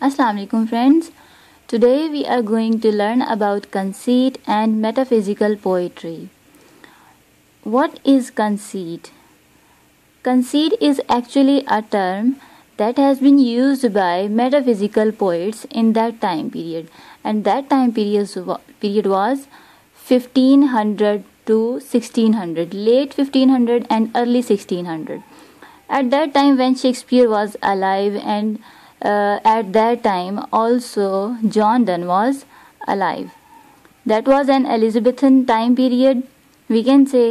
Assalamu alaikum friends. Today we are going to learn about conceit and metaphysical poetry. What is conceit? Conceit is actually a term that has been used by metaphysical poets in that time period, and that time period was 1500 to 1600, late 1500 and early 1600. At that time when Shakespeare was alive, and at that time also John Donne was alive. That was an Elizabethan time period. We can say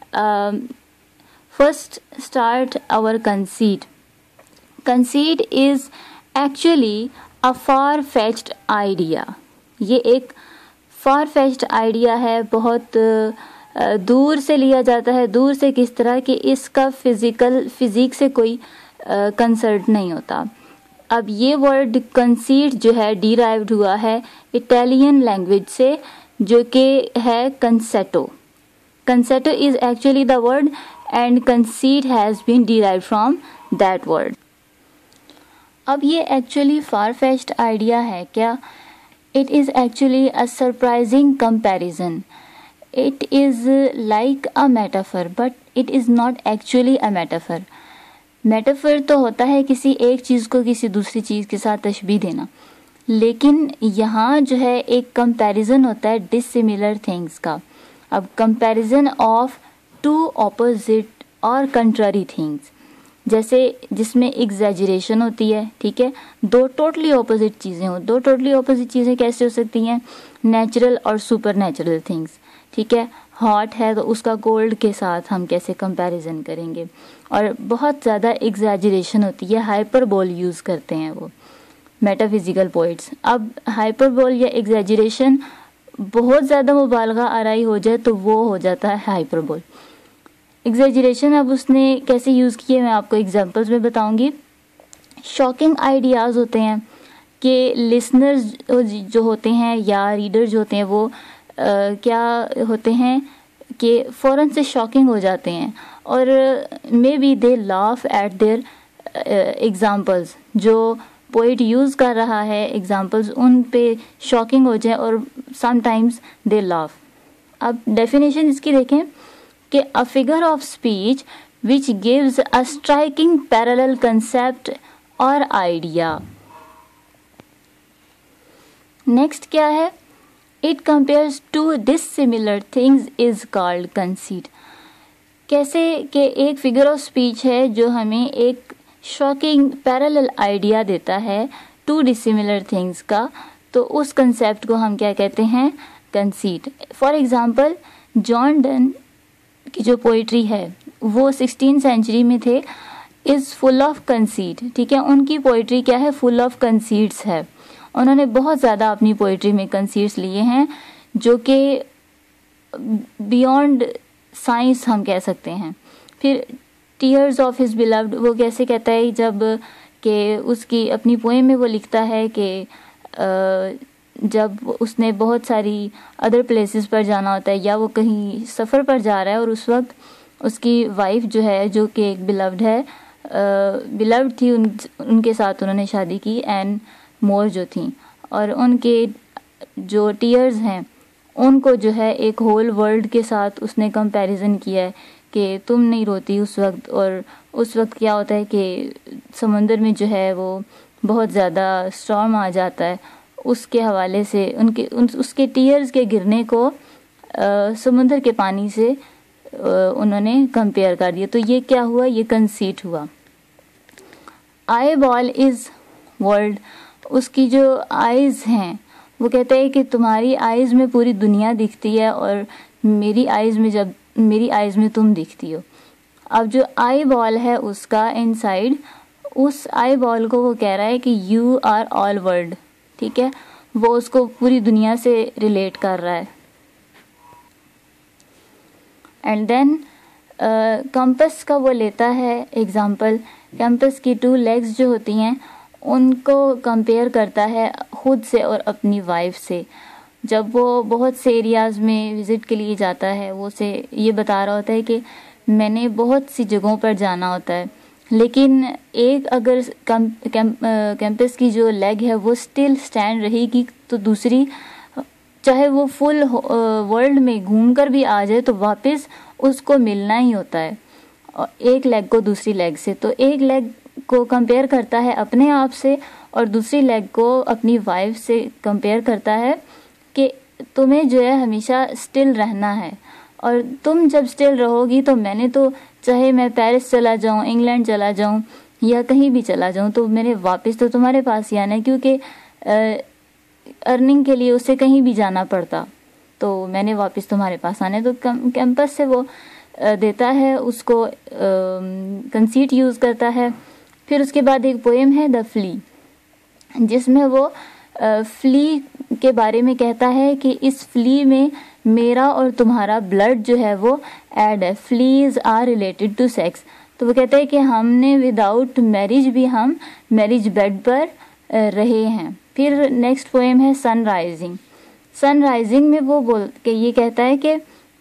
first start our conceit. Conceit is actually a far-fetched idea. ये एक far-fetched idea है, बहुत दूर से लिया जाता है. दूर से किस तरह कि इसका फिजिक्स से कोई कंसर्ट नहीं होता. अब ये वर्ड कंसीट जो है डिराइव्ड हुआ है इटालियन लैंग्वेज से, जो कि है concetto. Concetto is actually the word and conceit has been derived from that word. अब ये एक्चुअली फार फेच्ड आइडिया है क्या? It is actually a surprising comparison. It is like a metaphor, but it is not actually a metaphor. Metaphor तो होता है किसी एक चीज़ को किसी दूसरी चीज़ के साथ तशबीह देना, लेकिन यहाँ जो है एक कंपैरिजन होता है डिसिमिलर थिंग्स का. अब कंपैरिजन ऑफ टू ऑपोजिट और कंट्रारी थिंग्स, जैसे जिसमें एग्जैजरेशन होती है. ठीक है, दो टोटली ऑपोजिट चीज़ें हो. दो टोटली ऑपोजिट चीज़ें कैसे हो सकती हैं? नेचुरल और सुपर नेचुरल थिंग्स. ठीक है, हॉट है तो उसका कोल्ड के साथ हम कैसे कंपैरिजन करेंगे. और बहुत ज़्यादा एग्जैजरेशन होती है, हाइपरबोल यूज़ करते हैं वो मेटाफिजिकल पोइट्स. अब हाइपरबोल या एग्जैजरेशन बहुत ज़्यादा मुबालगा आराई हो जाए तो वो हो जाता है हाइपरबोल. एग्जैजरेशन अब उसने कैसे यूज़ किए मैं आपको एग्जांपल्स में बताऊंगी. शॉकिंग आइडियाज़ होते हैं कि लिसनर्स जो होते हैं या रीडर जो होते हैं वो क्या होते हैं कि फ़ौरन से शॉकिंग हो जाते हैं, और maybe they laugh at their examples. जो पोइट यूज़ कर रहा है एग्ज़ाम्पल्स, उन पे शॉकिंग हो जाए और समटाइम्स दे लाफ. अब डेफिनेशन इसकी देखें कि a figure of speech which gives a striking parallel concept और आइडिया. नेक्स्ट क्या है? It compares two dissimilar things is called conceit. कैसे कि एक फिगर ऑफ स्पीच है जो हमें एक शॉकिंग पैरेलल आइडिया देता है टू डिसिमिलर थिंग्स का, तो उस कंसेप्ट को हम क्या कहते हैं? Conceit. For example John Donne की जो पोइट्री है वो 16th सेंचुरी में थे, इज़ फुल ऑफ कंसीट. ठीक है, उनकी पोइट्री क्या है? फुल ऑफ कंसीट्स है. उन्होंने बहुत ज़्यादा अपनी पोइट्री में कंसीट्स लिए हैं जो कि बियॉन्ड साइंस हम कह सकते हैं. फिर टीयर्स ऑफ हिज बिलव्ड, वो कैसे कहता है जब कि उसकी अपनी पोएम में वो लिखता है कि जब उसने बहुत सारी अदर प्लेसेस पर जाना होता है या वो कहीं सफ़र पर जा रहा है और उस वक्त उसकी वाइफ जो है, जो कि एक बिलव्ड है, बिलव्ड थी, उनके साथ उन्होंने शादी की, एंड मोर जो थी, और उनके जो टीयर्स हैं उनको जो है एक होल वर्ल्ड के साथ उसने कंपैरिजन किया है कि तुम नहीं रोती उस वक्त. और उस वक्त क्या होता है कि समुंदर में जो है वो बहुत ज़्यादा स्टॉर्म आ जाता है. उसके हवाले से उसके टीयर्स के गिरने को समुंदर के पानी से उन्होंने कंपेयर कर दिया. तो ये क्या हुआ? ये कंसीट हुआ. आई बॉल इज़ वर्ल्ड, उसकी जो आइज़ हैं वो कहता है कि तुम्हारी आइज़ में पूरी दुनिया दिखती है और मेरी आइज़ में तुम दिखती हो. अब जो आई बॉल है उसका इनसाइड, उस आई बॉल को वो कह रहा है कि यू आर ऑल वर्ल्ड. ठीक है, वो उसको पूरी दुनिया से रिलेट कर रहा है. एंड देन कंपस का वो लेता है एग्जाम्पल. कंपस की 2 लेग्स जो होती हैं उनको कंपेयर करता है खुद से और अपनी वाइफ से. जब वो बहुत से एरियाज़ में विज़िट के लिए जाता है, वो से ये बता रहा होता है कि मैंने बहुत सी जगहों पर जाना होता है, लेकिन एक अगर कैंपस की जो लेग है वो स्टिल स्टैंड रहेगी तो दूसरी, चाहे वो फुल वर्ल्ड में घूमकर भी आ जाए, तो वापस उसको मिलना ही होता है एक लेग को दूसरी लेग से। तो एक लेग को कंपेयर करता है अपने आप से और दूसरी लेग को अपनी वाइफ से कंपेयर करता है कि तुम्हें जो है हमेशा स्टिल रहना है, और तुम जब स्टिल रहोगी तो मैंने तो चाहे मैं पेरिस चला जाऊं, इंग्लैंड चला जाऊं या कहीं भी चला जाऊं, तो मैंने वापस तो तुम्हारे पास ही आना है, क्योंकि अर्निंग के लिए उसे कहीं भी जाना पड़ता, तो मैंने वापस तुम्हारे पास आना है। तो कैंपस से वो देता है उसको, कंसीट यूज़ करता है। फिर उसके बाद एक पोएम है द फ्ली, जिसमें वो फ्ली के बारे में कहता है कि इस फ्ली में मेरा और तुम्हारा ब्लड जो है वो ऐड है, fleas are related to sex. तो वो कहता है कि हमने विदाउट मैरिज भी हम मैरिज बेड पर रहे हैं। फिर नेक्स्ट पोएम है सनराइजिंग। सनराइजिंग में वो बोल के ये कहता है कि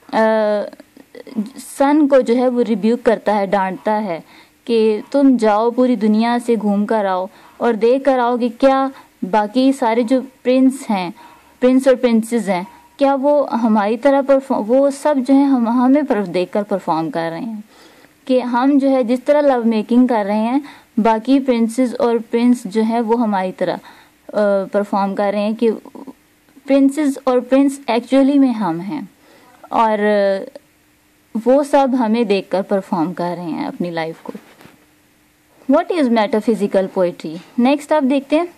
सन को जो है वो रिब्यूक करता है, डांटता है कि तुम जाओ पूरी दुनिया से घूम कर आओ और देख कर आओ कि क्या बाकी सारे जो प्रिंस हैं, प्रिंस और प्रिंसेस हैं, क्या वो हमारी तरह वो सब जो है हम हमें देख कर परफॉर्म कर रहे हैं, कि हम जो है जिस तरह लव मेकिंग कर रहे हैं बाकी प्रिंसेस और प्रिंस जो है वो हमारी तरह परफॉर्म कर रहे हैं, कि प्रिंसेस और प्रिंस एक्चुअली में हम हैं और वो सब हमें देखकर परफॉर्म कर रहे हैं अपनी लाइफ को। What is metaphysical poetry? Next आप देखते हैं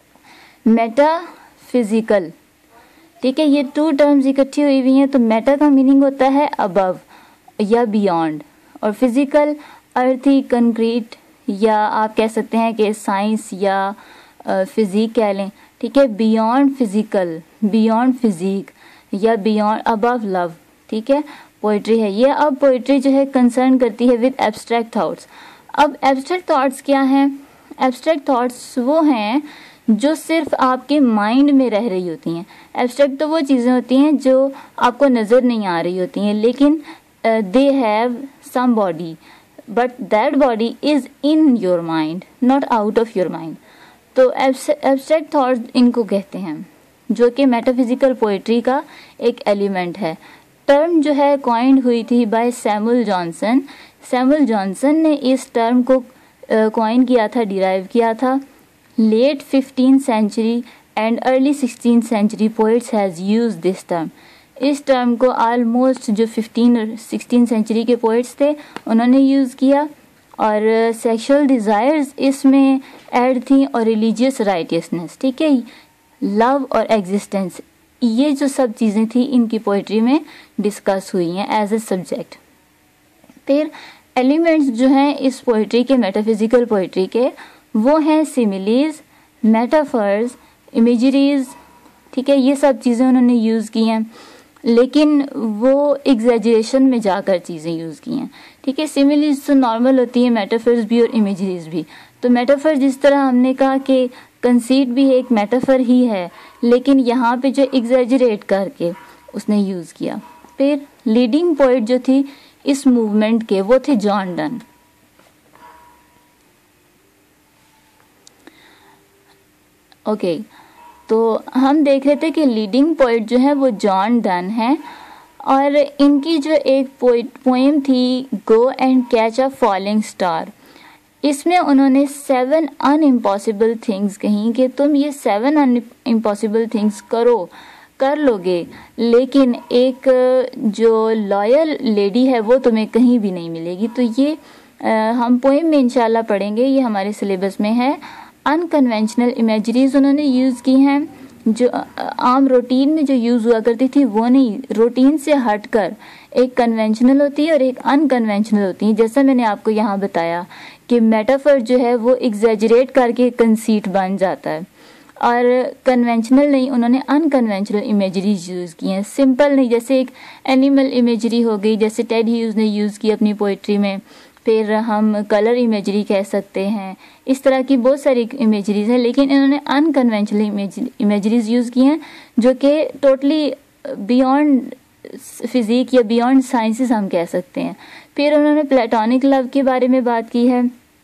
मेटाफिजिकल। ठीक है, ये टू टर्म्स इकट्ठी हुई हुई हैं। तो मेटा का मीनिंग होता है अबव या बियॉन्ड, और फिजिकल अर्थी, कंक्रीट, या आप कह सकते हैं कि साइंस या फिजिक कह लें। ठीक है, बियॉन्ड फिजिकल, बियॉन्ड फिजिक या बियॉन्ड अबव लव। ठीक है, पोइट्री है ये। अब पोइट्री जो है कंसर्न करती है विद एब्स्ट्रैक्ट थॉट्स। अब एब्स्ट्रैक्ट थॉट्स क्या हैं? एब्स्ट्रैक्ट थॉट्स वो हैं जो सिर्फ आपके माइंड में रह रही होती हैं। एब्स्ट्रैक्ट तो वो चीज़ें होती हैं जो आपको नज़र नहीं आ रही होती हैं, लेकिन they have some body, but that body is in your mind, not out of your mind. तो एब्स्ट्रैक्ट थॉट्स इनको कहते हैं, जो कि मेटाफिजिकल पोइट्री का एक एलिमेंट है। टर्म जो है कॉइंड हुई थी by Samuel Johnson. Samuel Johnson ने इस टर्म को कॉइन किया था, डिराइव किया था। Late 15th century and early 16th century poets has use this term. इस टर्म को ऑलमोस्ट जो 15 और 16 सेंचुरी के पोइट्स थे उन्होंने यूज़ किया, और सेक्सुअल डिज़ायर्स इसमें ऐड थी, और रिलीजियस राइटियसनेस, ठीक है, लव और एग्जिस्टेंस, ये जो सब चीज़ें थी इनकी पोइट्री में डिस्कस हुई हैं एज ए सब्जेक्ट। फिर एलिमेंट्स जो हैं इस पोइट्री के, मेटाफिजिकल पोइट्री के, वो हैं सिमिलीज, मेटाफर्स, इमेजरीज। ठीक है, ये सब चीज़ें उन्होंने यूज़ की हैं, लेकिन वो एग्जैजरेशन में जाकर चीज़ें यूज़ की हैं। ठीक है, सिमिलीज तो नॉर्मल होती है, मेटाफर्स भी और इमेजरीज भी। तो मेटाफर जिस तरह हमने कहा कि कंसीट भी एक मेटाफर ही है, लेकिन यहाँ पे जो एग्जैजरेट करके उसने यूज़ किया। फिर लीडिंग पोइट जो थी इस मूवमेंट के वो थे जॉन डन। ओके, तो हम देख रहे थे कि लीडिंग पोइट जो है वो जॉन डन है, और इनकी जो एक पोएम थी go and catch a falling star, इसमें उन्होंने 7 अनइम्पॉसिबल थिंग्स कहीं कि तुम ये 7 अनइम्पॉसिबल थिंग्स कर लोगे, लेकिन एक जो लॉयल लेडी है वो तुम्हें कहीं भी नहीं मिलेगी। तो ये हम पोएम में इंशाल्लाह पढ़ेंगे, ये हमारे सिलेबस में है। अनकन्वेंशनल इमेजरीज उन्होंने यूज़ की हैं, जो आम रूटीन में जो यूज़ हुआ करती थी वो नहीं, रूटीन से हटकर एक कन्वेंशनल होती है और एक अनकन्वेंशनल होती है। जैसा मैंने आपको यहाँ बताया कि मेटाफर जो है वो एग्जैजरेट करके कंसीट बन जाता है, और कन्वेंशनल नहीं, उन्होंने अनकन्वेंशनल इमेजरीज यूज़ की हैं। सिंपल नहीं, जैसे एक एनिमल इमेजरी हो गई, जैसे टेड ह्यूज ने यूज़ की अपनी पोइट्री में। फिर हम कलर इमेजरी कह सकते हैं, इस तरह की बहुत सारी इमेजरीज हैं, लेकिन इन्होंने अनकन्वेंशनल इमेजरीज यूज़ की हैं जो कि टोटली बियॉन्ड फिजिक या बियॉन्ड साइंसेस हम कह सकते हैं। फिर उन्होंने प्लेटोनिक लव के बारे में बात की है,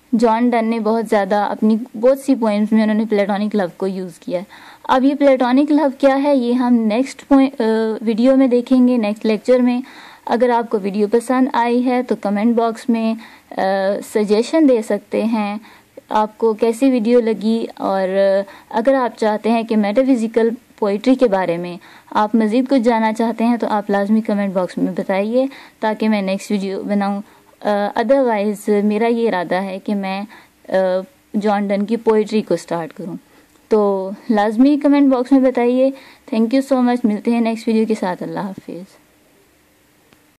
जॉन डन ने बहुत ज़्यादा अपनी बहुत सी पोएम्स में उन्होंने प्लेटोनिक लव को यूज़ किया है। अब ये प्लेटोनिक लव क्या है ये हम नेक्स्ट वीडियो में देखेंगे, नेक्स्ट लेक्चर में। अगर आपको वीडियो पसंद आई है तो कमेंट बॉक्स में सजेशन दे सकते हैं आपको कैसी वीडियो लगी, और अगर आप चाहते हैं कि मेटाफिज़िकल पोइट्री के बारे में आप मज़ीद कुछ जानना चाहते हैं तो आप लाजमी कमेंट बॉक्स में बताइए ताकि मैं नेक्स्ट वीडियो बनाऊं। अदरवाइज़ मेरा ये इरादा है कि मैं जॉन डन की पोइट्री को स्टार्ट करूं, तो लाजमी कमेंट बॉक्स में बताइए। थैंक यू सो मच, मिलते हैं नेक्स्ट वीडियो के साथ। अल्लाह हाफिज़।